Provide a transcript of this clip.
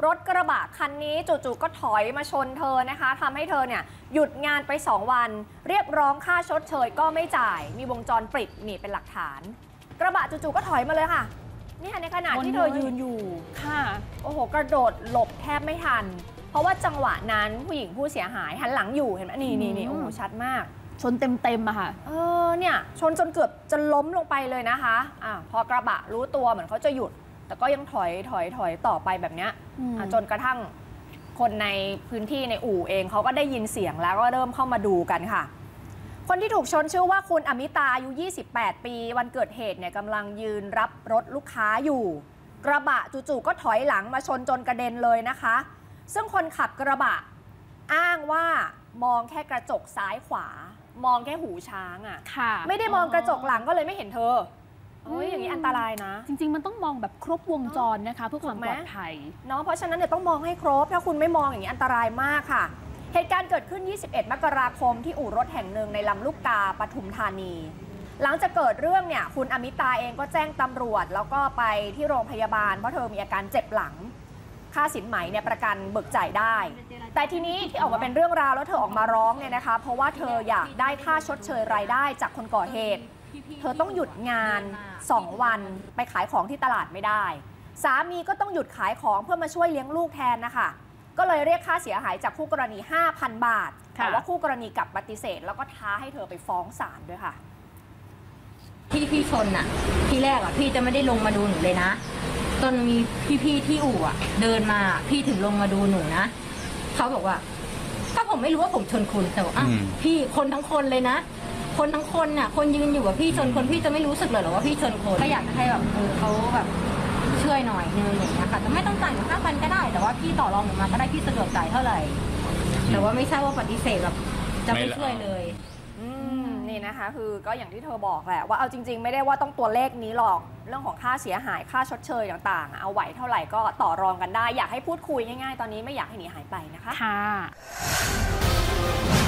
รถกระบะคันนี้จู่ๆก็ถอยมาชนเธอนะคะทำให้เธอเนี่ยหยุดงานไป2 วันเรียกร้องค่าชดเชยก็ไม่จ่ายมีวงจรปิดนี่เป็นหลักฐานกระบะจู่ๆก็ถอยมาเลยค่ะนี่ในขณะที่เธอยืนอยู่ค่ะโอ้โหกระโดดหลบแทบไม่ทันเพราะว่าจังหวะนั้นผู้หญิงผู้เสียหายหันหลังอยู่เห็นไหมนี่โอ้โหชัดมากชนเต็มอะค่ะเนี่ยชนจนเกือบจะล้มลงไปเลยนะคะพอกระบะรู้ตัวเหมือนเขาจะหยุดแต่ก็ยังถอยต่อไปแบบนี้จนกระทั่งคนในพื้นที่ในอู่เองเขาก็ได้ยินเสียงแล้วก็เริ่มเข้ามาดูกันค่ะคนที่ถูกชนชื่อว่าคุณอมิตาอายุ28 ปีวันเกิดเหตุเนี่ยกำลังยืนรับรถลูกค้าอยู่กระบะจู่ๆก็ถอยหลังมาชนจนกระเด็นเลยนะคะซึ่งคนขับกระบะอ้างว่ามองแค่กระจกซ้ายขวามองแค่หูช้างไม่ได้มองกระจกหลังก็เลยไม่เห็นเธออย่างนี้อันตรายนะจริงๆมันต้องมองแบบครบวงจรนะคะเพื่อความปลอดภัยเนาะเพราะฉะนั้นเนี่ยต้องมองให้ครบถ้าคุณไม่มองอย่างนี้อันตรายมากค่ะเหตุการณ์เกิดขึ้น21 มกราคมที่อู่รถแห่งหนึ่งในลำลูกกาปทุมธานีหลังจากเกิดเรื่องเนี่ยคุณอมิตาเองก็แจ้งตำรวจแล้วก็ไปที่โรงพยาบาลเพราะเธอมีอาการเจ็บหลังค่าสินไหมเนี่ยประกันเบิกจ่ายได้แต่ทีนี้ที่ออกมาเป็นเรื่องราวแล้วเธอออกมาร้องเนี่ยนะคะเพราะว่าเธออยากได้ค่าชดเชยรายได้จากคนก่อเหตุเธอต้องหยุดงาน2 วันไปขายของที่ตลาดไม่ได้สามีก็ต้องหยุดขายของเพื่อมาช่วยเลี้ยงลูกแทนนะคะก็เลยเรียกค่าเสียหายจากคู่กรณี 5,000 บาทแต่ว่าคู่กรณีกลับปฏิเสธแล้วก็ท้าให้เธอไปฟ้องศาลด้วยค่ะที่พี่ชนน่ะที่แรกพี่จะไม่ได้ลงมาดูหนูเลยนะจนมีพี่ที่อู่เดินมาพี่ถึงลงมาดูหนูนะเขาบอกว่าก็ผมไม่รู้ว่าผมชนคุณแต่ว่าพี่คนทั้งคนเลยนะคนทั้งคนน่ะคนยืนอยู่กับพี่ชนคนพี่จะไม่รู้สึกเลยหรอว่าพี่ชนคนก็อยากจะให้แบบเขาแบบช่วยหน่อยนึงอย่างเงี้ยค่ะแต่ไม่ต้องจ่ายหนู5,000ก็ได้แต่ว่าพี่ต่อรองหนูมาก็ได้พี่สะดวกจ่ายเท่าไหร่แต่ว่าไม่ใช่ว่าปฏิเสธแบบจะไม่ช่วยเลยนี่นะคะคือก็อย่างที่เธอบอกแหละว่าเอาจริงๆไม่ได้ว่าต้องตัวเลขนี้หรอกเรื่องของค่าเสียหายค่าชดเชยต่างๆเอาไหวเท่าไหร่ก็ต่อรองกันได้อยากให้พูดคุยง่ายๆตอนนี้ไม่อยากให้หนีหายไปนะคะค่ะ